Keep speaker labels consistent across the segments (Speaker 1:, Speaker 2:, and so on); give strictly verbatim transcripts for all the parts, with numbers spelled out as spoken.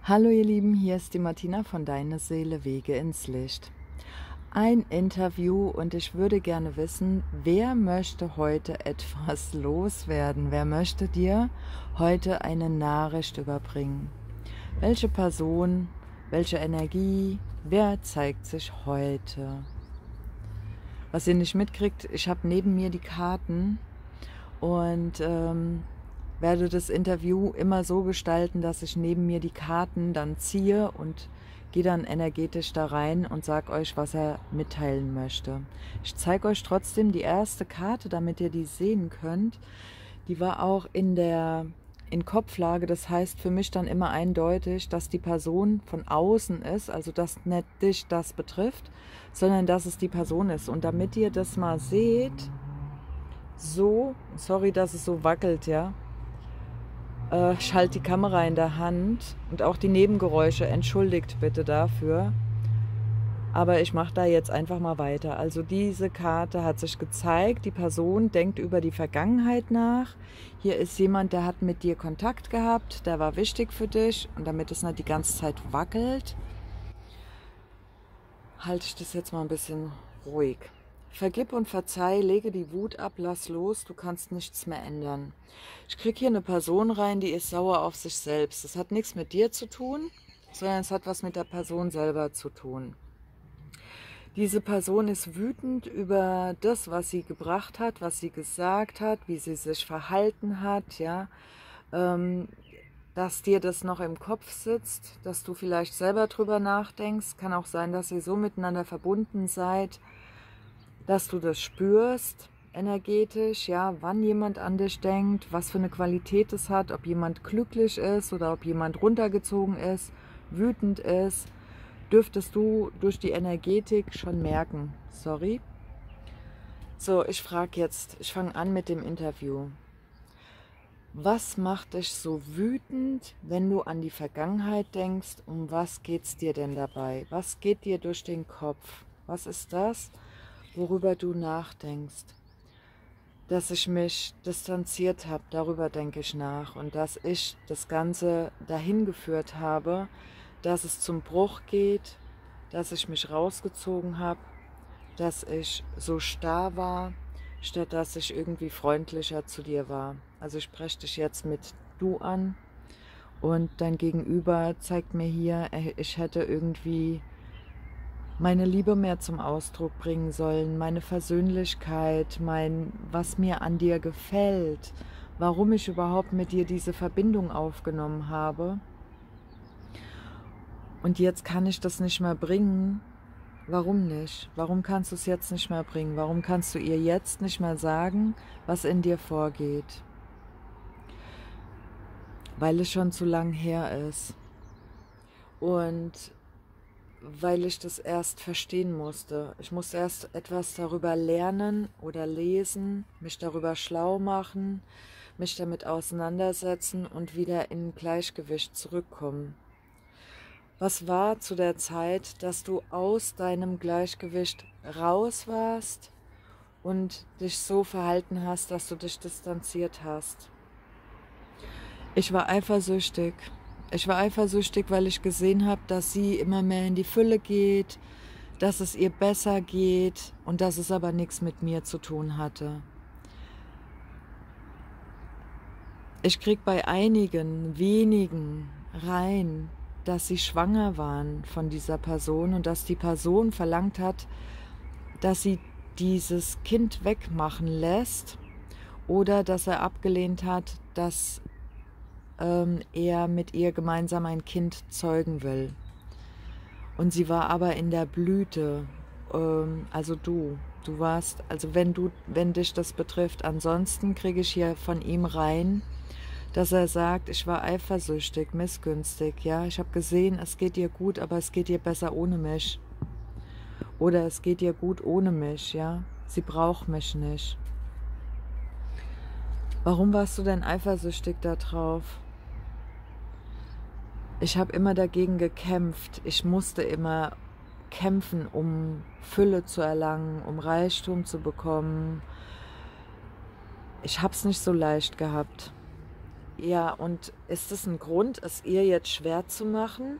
Speaker 1: Hallo ihr Lieben, hier ist die Martina von Deine Seele Wege ins Licht. Ein Interview und ich würde gerne wissen, wer möchte heute etwas loswerden? Wer möchte dir heute eine Nachricht überbringen? Welche Person, welche Energie, wer zeigt sich heute? Was ihr nicht mitkriegt, ich habe neben mir die Karten und ähm, werde das Interview immer so gestalten, dass ich neben mir die Karten dann ziehe und gehe dann energetisch da rein und sage euch, was er mitteilen möchte. Ich zeige euch trotzdem die erste Karte, damit ihr die sehen könnt. Die war auch in der in Kopflage, das heißt für mich dann immer eindeutig, dass die Person von außen ist, also dass nicht dich das betrifft, sondern dass es die Person ist. Und damit ihr das mal seht, so, sorry, dass es so wackelt, ja, äh, ich halte die Kamera in der Hand und auch die Nebengeräusche, entschuldigt bitte dafür. Aber ich mache da jetzt einfach mal weiter. Also diese Karte hat sich gezeigt, die Person denkt über die Vergangenheit nach. Hier ist jemand, der hat mit dir Kontakt gehabt, der war wichtig für dich. Und damit es nicht die ganze Zeit wackelt, halte ich das jetzt mal ein bisschen ruhig. Vergib und verzeih, lege die Wut ab, lass los, du kannst nichts mehr ändern. Ich kriege hier eine Person rein, die ist sauer auf sich selbst. Das hat nichts mit dir zu tun, sondern es hat was mit der Person selber zu tun. Diese Person ist wütend über das, was sie gebracht hat, was sie gesagt hat, wie sie sich verhalten hat, ja, ähm, dass dir das noch im Kopf sitzt, dass du vielleicht selber drüber nachdenkst. Kann auch sein, dass ihr so miteinander verbunden seid, dass du das spürst, energetisch, ja, wann jemand an dich denkt, was für eine Qualität es hat, ob jemand glücklich ist oder ob jemand runtergezogen ist, wütend ist. Dürftest du durch die Energetik schon merken. Sorry. So, ich frage jetzt, ich fange an mit dem Interview. Was macht dich so wütend, wenn du an die Vergangenheit denkst? Um was geht es dir denn dabei? Was geht dir durch den Kopf? Was ist das, worüber du nachdenkst? Dass ich mich distanziert habe, darüber denke ich nach. Und dass ich das Ganze dahin geführt habe, dass es zum Bruch geht, dass ich mich rausgezogen habe, dass ich so starr war, statt dass ich irgendwie freundlicher zu dir war. Also ich spreche dich jetzt mit du an und dein Gegenüber zeigt mir hier, ich hätte irgendwie meine Liebe mehr zum Ausdruck bringen sollen, meine Versöhnlichkeit, mein, was mir an dir gefällt, warum ich überhaupt mit dir diese Verbindung aufgenommen habe. Und jetzt kann ich das nicht mehr bringen. Warum nicht? Warum kannst du es jetzt nicht mehr bringen? Warum kannst du ihr jetzt nicht mehr sagen, was in dir vorgeht? Weil es schon zu lang her ist. Und weil ich das erst verstehen musste. Ich musste erst etwas darüber lernen oder lesen, mich darüber schlau machen, mich damit auseinandersetzen und wieder in Gleichgewicht zurückkommen. Was war zu der Zeit, dass du aus deinem Gleichgewicht raus warst und dich so verhalten hast, dass du dich distanziert hast? Ich war eifersüchtig. Ich war eifersüchtig, weil ich gesehen habe, dass sie immer mehr in die Fülle geht, dass es ihr besser geht und dass es aber nichts mit mir zu tun hatte. Ich kriege bei einigen, wenigen rein, dass sie schwanger waren von dieser Person und dass die Person verlangt hat, dass sie dieses Kind wegmachen lässt oder dass er abgelehnt hat, dass ähm, er mit ihr gemeinsam ein Kind zeugen will. Und sie war aber in der Blüte, ähm, also du, du warst, also wenn du, wenn dich das betrifft, ansonsten kriege ich hier von ihm rein, dass er sagt, ich war eifersüchtig, missgünstig, ja, ich habe gesehen, es geht dir gut, aber es geht dir besser ohne mich. Oder es geht dir gut ohne mich, ja, sie braucht mich nicht. Warum warst du denn eifersüchtig da drauf? Ich habe immer dagegen gekämpft, ich musste immer kämpfen, um Fülle zu erlangen, um Reichtum zu bekommen. Ich habe es nicht so leicht gehabt. Ja, und ist es ein Grund, es ihr jetzt schwer zu machen?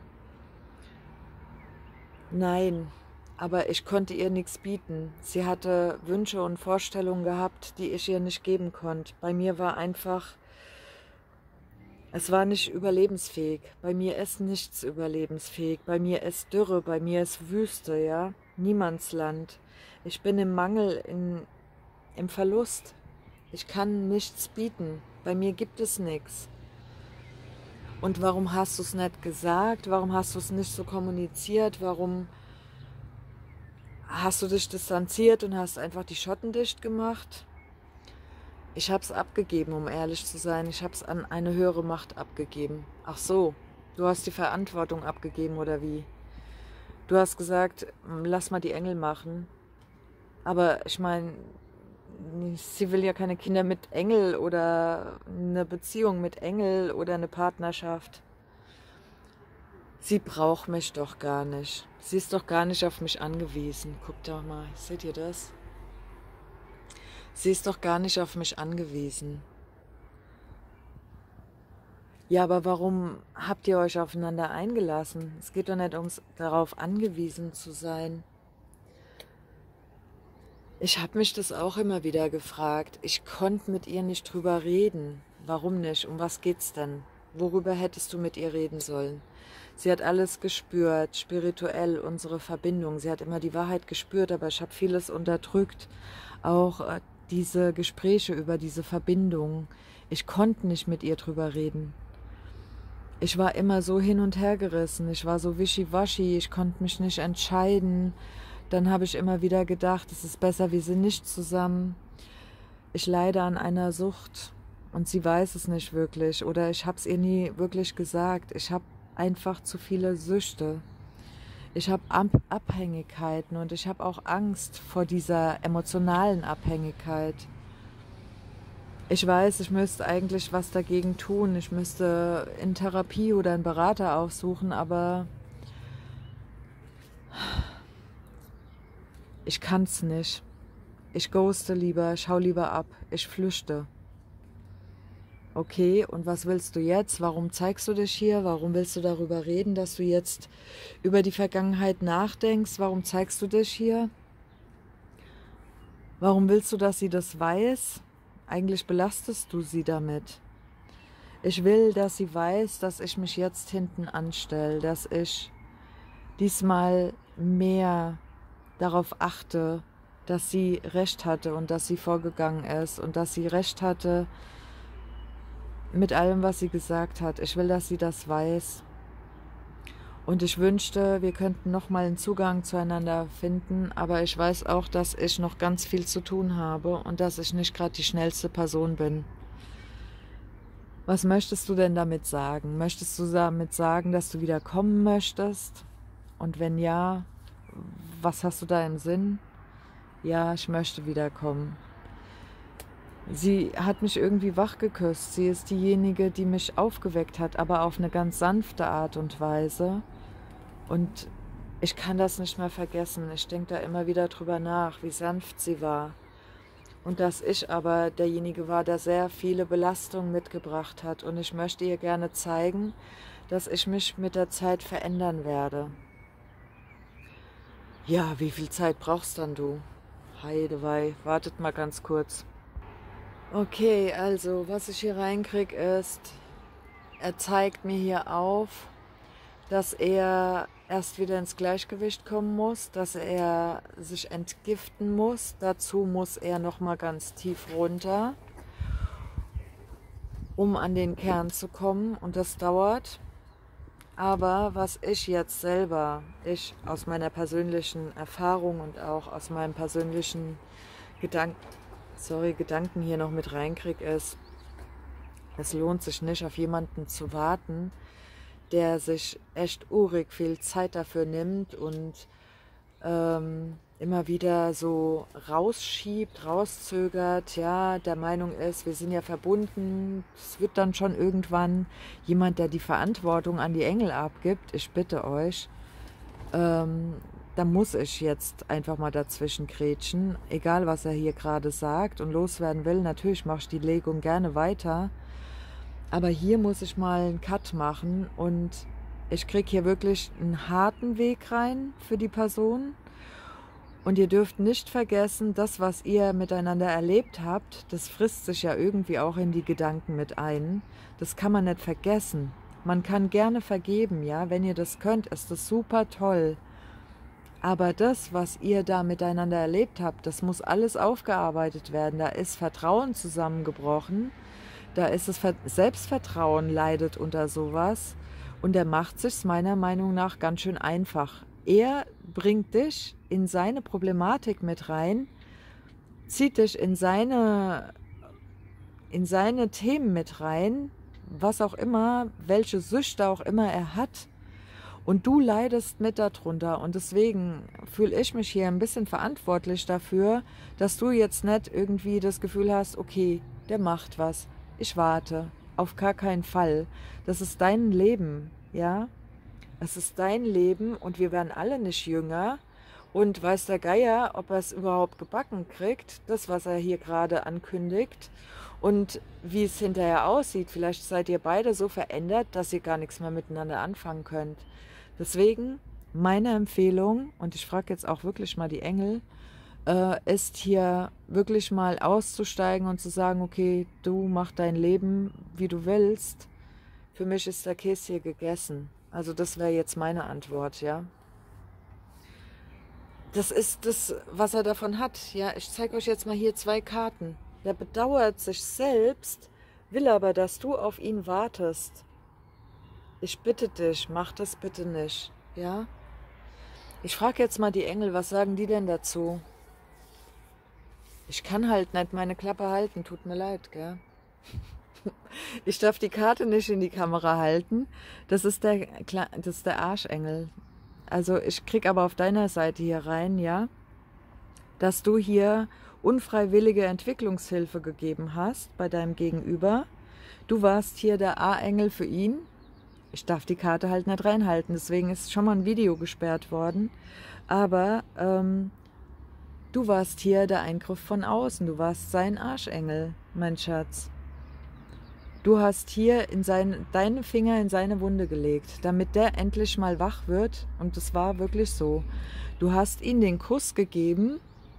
Speaker 1: Nein, aber ich konnte ihr nichts bieten. Sie hatte Wünsche und Vorstellungen gehabt, die ich ihr nicht geben konnte. Bei mir war einfach, es war nicht überlebensfähig. Bei mir ist nichts überlebensfähig. Bei mir ist Dürre, bei mir ist Wüste, ja. Niemandsland. Ich bin im Mangel, in, im Verlust. Ich kann nichts bieten. Bei mir gibt es nichts. Und warum hast du es nicht gesagt? Warum hast du es nicht so kommuniziert? Warum hast du dich distanziert und hast einfach die Schotten dicht gemacht? Ich habe es abgegeben, um ehrlich zu sein. Ich habe es an eine höhere Macht abgegeben. Ach so, du hast die Verantwortung abgegeben oder wie? Du hast gesagt, lass mal die Engel machen. Aber ich meine, sie will ja keine Kinder mit Engel oder eine Beziehung mit Engel oder eine Partnerschaft. Sie braucht mich doch gar nicht. Sie ist doch gar nicht auf mich angewiesen. Guck doch mal, seht ihr das? Sie ist doch gar nicht auf mich angewiesen. Ja, aber warum habt ihr euch aufeinander eingelassen? Es geht doch nicht ums darauf angewiesen zu sein. Ich habe mich das auch immer wieder gefragt. Ich konnte mit ihr nicht drüber reden. Warum nicht? Um was geht's denn? Worüber hättest du mit ihr reden sollen? Sie hat alles gespürt, spirituell, unsere Verbindung. Sie hat immer die Wahrheit gespürt, aber ich habe vieles unterdrückt. Auch äh, diese Gespräche über diese Verbindung. Ich konnte nicht mit ihr drüber reden. Ich war immer so hin und her gerissen. Ich war so wischiwaschi. Ich konnte mich nicht entscheiden. Dann habe ich immer wieder gedacht, es ist besser, wir sind nicht zusammen. Ich leide an einer Sucht und sie weiß es nicht wirklich. Oder ich habe es ihr nie wirklich gesagt. Ich habe einfach zu viele Süchte. Ich habe Abhängigkeiten und ich habe auch Angst vor dieser emotionalen Abhängigkeit. Ich weiß, ich müsste eigentlich was dagegen tun. Ich müsste in Therapie oder einen Berater aufsuchen, aber ich kann's nicht. Ich ghoste lieber, ich hau lieber ab, ich flüchte. Okay, und was willst du jetzt? Warum zeigst du dich hier? Warum willst du darüber reden, dass du jetzt über die Vergangenheit nachdenkst? Warum zeigst du dich hier? Warum willst du, dass sie das weiß? Eigentlich belastest du sie damit. Ich will, dass sie weiß, dass ich mich jetzt hinten anstelle, dass ich diesmal mehr darauf achte, dass sie recht hatte und dass sie vorgegangen ist und dass sie recht hatte mit allem, was sie gesagt hat. Ich will, dass sie das weiß. Und ich wünschte, wir könnten nochmal einen Zugang zueinander finden, aber ich weiß auch, dass ich noch ganz viel zu tun habe und dass ich nicht gerade die schnellste Person bin. Was möchtest du denn damit sagen? Möchtest du damit sagen, dass du wieder kommen möchtest? Und wenn ja, was hast du da im Sinn? Ja, ich möchte wiederkommen. Sie hat mich irgendwie wach geküsst. Sie ist diejenige, die mich aufgeweckt hat, aber auf eine ganz sanfte Art und Weise. Und ich kann das nicht mehr vergessen. Ich denke da immer wieder drüber nach, wie sanft sie war. Und dass ich aber derjenige war, der sehr viele Belastungen mitgebracht hat. Und ich möchte ihr gerne zeigen, dass ich mich mit der Zeit verändern werde. Ja, wie viel Zeit brauchst dann du? Heidewei, wartet mal ganz kurz. Okay, also was ich hier reinkriege ist, er zeigt mir hier auf, dass er erst wieder ins Gleichgewicht kommen muss, dass er sich entgiften muss. Dazu muss er nochmal ganz tief runter, um an den Kern zu kommen, und das dauert. Aber was ich jetzt selber, ich aus meiner persönlichen Erfahrung und auch aus meinem persönlichen Gedanken, sorry, Gedanken hier noch mit reinkriege, ist, es lohnt sich nicht, auf jemanden zu warten, der sich echt urig viel Zeit dafür nimmt und ähm, immer wieder so rausschiebt, rauszögert, ja, der Meinung ist, wir sind ja verbunden, es wird dann schon irgendwann jemand, der die Verantwortung an die Engel abgibt, ich bitte euch, ähm, da muss ich jetzt einfach mal dazwischen grätschen, egal was er hier gerade sagt und loswerden will. Natürlich mache ich die Legung gerne weiter, Aber hier muss ich mal einen Cut machen und ich kriege hier wirklich einen harten Weg rein für die Person. Und ihr dürft nicht vergessen, das, was ihr miteinander erlebt habt, das frisst sich ja irgendwie auch in die Gedanken mit ein. Das kann man nicht vergessen. Man kann gerne vergeben, ja, wenn ihr das könnt, ist das super toll. Aber das, was ihr da miteinander erlebt habt, das muss alles aufgearbeitet werden. Da ist Vertrauen zusammengebrochen. Da ist es Selbstvertrauen leidet unter sowas und er macht sich's meiner Meinung nach ganz schön einfach. Er bringt dich in seine Problematik mit rein, zieht dich in seine, in seine Themen mit rein, was auch immer, welche Süchte auch immer er hat. Und du leidest mit darunter und deswegen fühle ich mich hier ein bisschen verantwortlich dafür, dass du jetzt nicht irgendwie das Gefühl hast, okay, der macht was. Ich warte, auf gar keinen Fall. Das ist dein Leben, ja. Es ist dein Leben und wir werden alle nicht jünger. Und weiß der Geier, ob er es überhaupt gebacken kriegt, das, was er hier gerade ankündigt. Und wie es hinterher aussieht. Vielleicht seid ihr beide so verändert, dass ihr gar nichts mehr miteinander anfangen könnt. Deswegen meine Empfehlung, und ich frage jetzt auch wirklich mal die Engel, äh, ist hier wirklich mal auszusteigen und zu sagen, okay, du mach dein Leben, wie du willst. Für mich ist der Käse hier gegessen. Also das wäre jetzt meine Antwort, ja. Das ist das, was er davon hat. Ja, ich zeige euch jetzt mal hier zwei Karten. Der bedauert sich selbst, will aber, dass du auf ihn wartest. Ich bitte dich, mach das bitte nicht, ja. Ich frage jetzt mal die Engel, was sagen die denn dazu? Ich kann halt nicht meine Klappe halten, tut mir leid, gell? Ich darf die Karte nicht in die Kamera halten. Das ist der, das ist der Arschengel. Also ich krieg aber auf deiner Seite hier rein, ja, dass du hier unfreiwillige Entwicklungshilfe gegeben hast bei deinem Gegenüber. Du warst hier der A-Engel für ihn. Ich darf die Karte halt nicht reinhalten, deswegen ist schon mal ein Video gesperrt worden. Aber ähm, du warst hier der Eingriff von außen. Du warst sein Arschengel, mein Schatz. Du hast hier in sein, deine Finger in seine Wunde gelegt, damit der endlich mal wach wird. Und es war wirklich so. Du hast ihm den Kuss gegeben,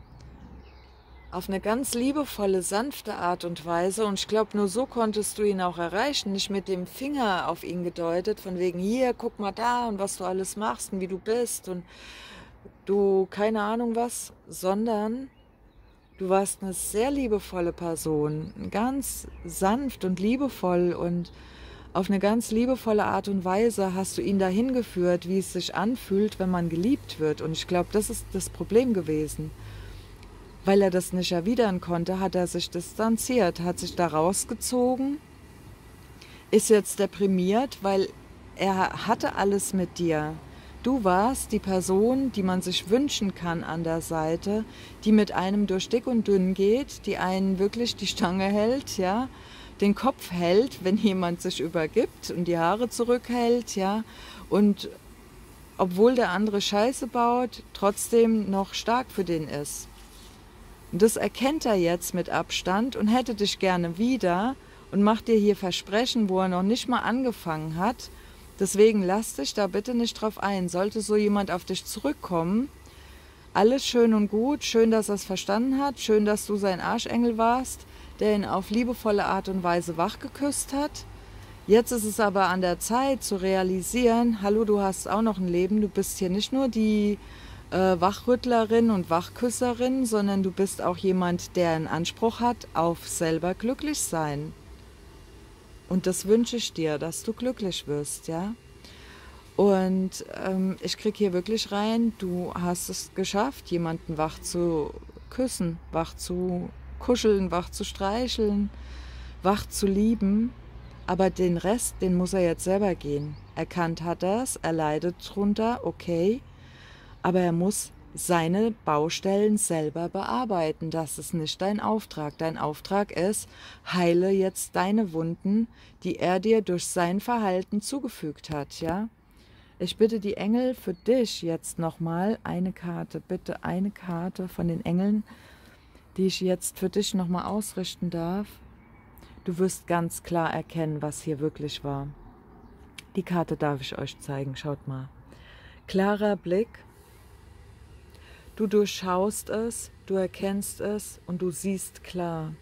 Speaker 1: auf eine ganz liebevolle, sanfte Art und Weise. Und ich glaube, nur so konntest du ihn auch erreichen. Nicht mit dem Finger auf ihn gedeutet, von wegen, hier, guck mal da und was du alles machst und wie du bist und du, keine Ahnung was, sondern du warst eine sehr liebevolle Person, ganz sanft und liebevoll und auf eine ganz liebevolle Art und Weise hast du ihn dahin geführt, wie es sich anfühlt, wenn man geliebt wird. Und ich glaube, das ist das Problem gewesen. Weil er das nicht erwidern konnte, hat er sich distanziert, hat sich da rausgezogen, ist jetzt deprimiert, weil er hatte alles mit dir. Du warst die Person, die man sich wünschen kann an der Seite, die mit einem durch dick und dünn geht, die einen wirklich die Stange hält, ja, den Kopf hält, wenn jemand sich übergibt und die Haare zurückhält, ja, und obwohl der andere Scheiße baut, trotzdem noch stark für den ist. Und das erkennt er jetzt mit Abstand und hätte dich gerne wieder und macht dir hier Versprechen, wo er noch nicht mal angefangen hat. Deswegen lass dich da bitte nicht drauf ein. Sollte so jemand auf dich zurückkommen, alles schön und gut, schön, dass er es verstanden hat, schön, dass du sein Arschengel warst, der ihn auf liebevolle Art und Weise wachgeküsst hat. Jetzt ist es aber an der Zeit zu realisieren, hallo, du hast auch noch ein Leben, du bist hier nicht nur die äh, Wachrüttlerin und Wachküsserin, sondern du bist auch jemand, der einen Anspruch hat auf selber glücklich sein. Und das wünsche ich dir, dass du glücklich wirst, ja. Und ähm, ich kriege hier wirklich rein, du hast es geschafft, jemanden wach zu küssen, wach zu kuscheln, wach zu streicheln, wach zu lieben. Aber den Rest, den muss er jetzt selber gehen. Erkannt hat er es, er leidet drunter, okay. Aber er muss seine Baustellen selber bearbeiten. Das ist nicht dein Auftrag. Dein Auftrag ist, heile jetzt deine Wunden, die er dir durch sein Verhalten zugefügt hat, ja. Ich bitte die Engel für dich jetzt nochmal eine Karte, bitte eine Karte von den Engeln, die ich jetzt für dich nochmal ausrichten darf. Du wirst ganz klar erkennen, was hier wirklich war. Die Karte darf ich euch zeigen, schaut mal. Klarer Blick, du durchschaust es, du erkennst es und du siehst klar.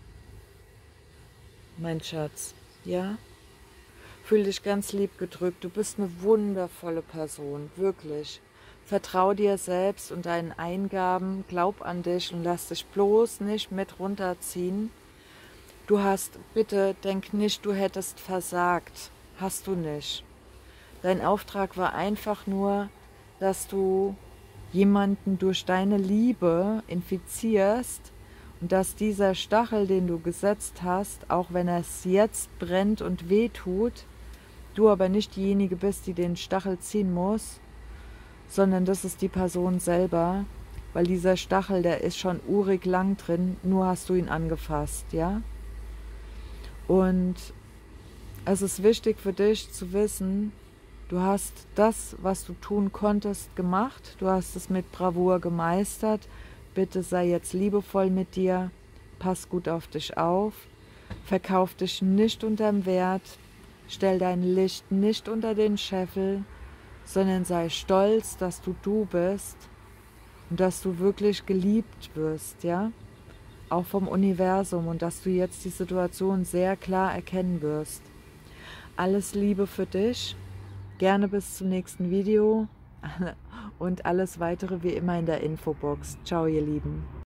Speaker 1: Mein Schatz, ja? Fühl dich ganz lieb gedrückt, du bist eine wundervolle Person, wirklich. Vertrau dir selbst und deinen Eingaben, glaub an dich und lass dich bloß nicht mit runterziehen. Du hast, bitte denk nicht, du hättest versagt, hast du nicht. Dein Auftrag war einfach nur, dass du jemanden durch deine Liebe infizierst und dass dieser Stachel, den du gesetzt hast, auch wenn es jetzt brennt und wehtut, du aber nicht diejenige bist, die den Stachel ziehen muss, sondern das ist die Person selber, weil dieser Stachel, der ist schon urig lang drin, nur hast du ihn angefasst, ja? Und es ist wichtig für dich zu wissen, du hast das, was du tun konntest, gemacht, du hast es mit Bravour gemeistert, bitte sei jetzt liebevoll mit dir, pass gut auf dich auf, verkauf dich nicht unterm Wert, stell dein Licht nicht unter den Scheffel, sondern sei stolz, dass du du bist und dass du wirklich geliebt wirst, ja, auch vom Universum und dass du jetzt die Situation sehr klar erkennen wirst. Alles Liebe für dich, gerne bis zum nächsten Video und alles weitere wie immer in der Infobox. Ciao, ihr Lieben.